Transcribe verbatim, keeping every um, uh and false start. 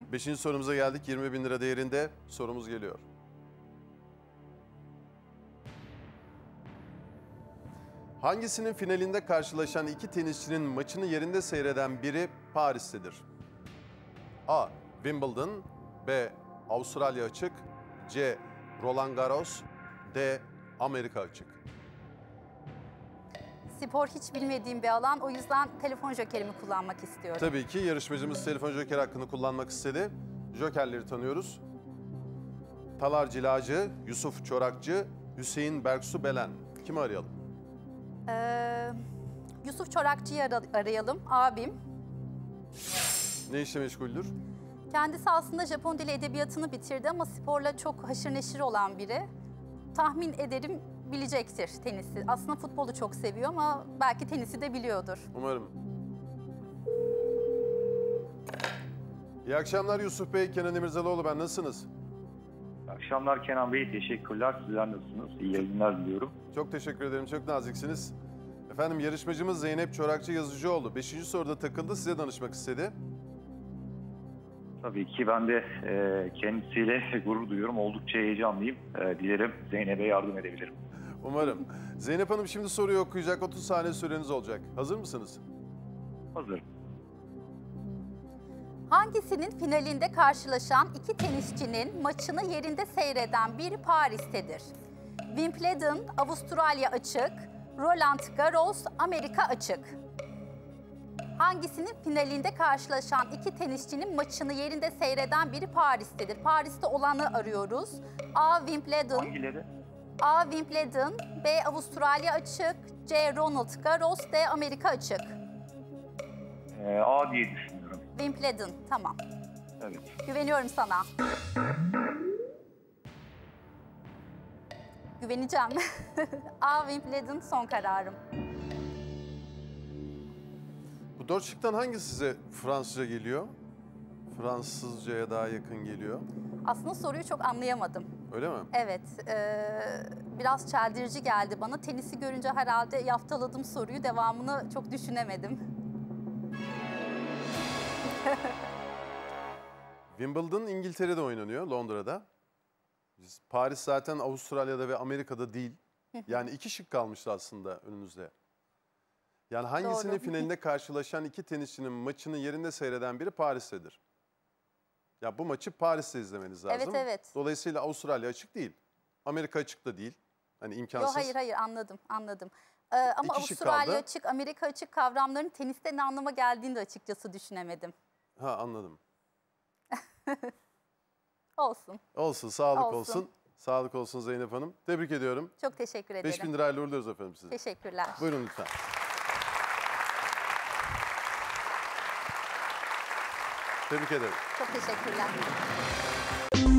Beşinci sorumuza geldik. yirmi bin lira değerinde sorumuz geliyor. Hangisinin finalinde karşılaşan iki tenisçinin maçını yerinde seyreden biri Paris'tedir? A. Wimbledon, B. Avustralya Açık, C. Roland Garros, D. Amerika Açık. Spor hiç bilmediğim bir alan. O yüzden telefon jokerimi kullanmak istiyorum. Tabii ki yarışmacımız telefon joker hakkını kullanmak istedi. Jokerleri tanıyoruz. Talar Cilacı, Yusuf Çorakçı, Hüseyin Berksu Belen. Kimi arayalım? Ee, Yusuf Çorakçı'yı ara- arayalım. Abim. Ne işle meşguldür? Kendisi aslında Japon dili edebiyatını bitirdi ama sporla çok haşır neşir olan biri. Tahmin ederim bilecektir tenisi. Aslında futbolu çok seviyor ama belki tenisi de biliyordur. Umarım. İyi akşamlar Yusuf Bey, Kenan İmirzalıoğlu ben. Nasılsınız? İyi akşamlar Kenan Bey, teşekkürler. Sizler nasılsınız? İyi yayınlar diliyorum. Çok teşekkür ederim, çok naziksiniz. Efendim yarışmacımız Zeynep Çorakçı Yazıcıoğlu. Beşinci soruda takıldı, size danışmak istedi. Tabii ki ben de e, kendisiyle gurur duyuyorum. Oldukça heyecanlıyım. E, dilerim Zeynep'e yardım edebilirim. Umarım. Zeynep Hanım şimdi soruyu okuyacak, otuz saniye süreniz olacak. Hazır mısınız? Hazırım. Hangisinin finalinde karşılaşan iki tenisçinin maçını yerinde seyreden biri Paris'tedir? Wimbledon, Avustralya Açık, Roland Garros, Amerika Açık. Hangisinin finalinde karşılaşan iki tenisçinin maçını yerinde seyreden biri Paris'tedir? Paris'te olanı arıyoruz. A. Wimbledon, Hangileri? A. Wimbledon, B. Avustralya Açık, C. Roland Garros, D. Amerika Açık. E, A diye düşünüyorum. Wimbledon, tamam. Evet. Güveniyorum sana. Güveneceğim. A. Wimbledon son kararım. Bu dört şıktan hangisi size Fransızca geliyor? Fransızcaya daha yakın geliyor. Aslında soruyu çok anlayamadım. Öyle mi? Evet, e, biraz çeldirici geldi bana. Tenisi görünce herhalde yaftaladım soruyu, devamını çok düşünemedim. Wimbledon İngiltere'de oynanıyor, Londra'da. Biz, Paris zaten Avustralya'da ve Amerika'da değil. Yani iki şık kalmıştı aslında önünüzde. Yani hangisinin Doğru. finalinde karşılaşan iki tenisçinin maçını yerinde seyreden biri Paris'tedir? Ya bu maçı Paris'te izlemeniz lazım. Evet, evet. Dolayısıyla Avustralya açık değil. Amerika açık da değil. Hani imkansız. Yok hayır hayır anladım anladım. Ee, ama İki şık Avustralya kaldı. açık, Amerika açık kavramlarının teniste ne anlama geldiğini de açıkçası düşünemedim. Ha anladım. Olsun. Olsun, sağlık olsun. Olsun. Sağlık olsun Zeynep Hanım. Tebrik ediyorum. Çok teşekkür ederim. beş bin lirayla uğurluyoruz efendim sizi. Teşekkürler. Buyurun lütfen. Tebrik ederim. Çok teşekkürler.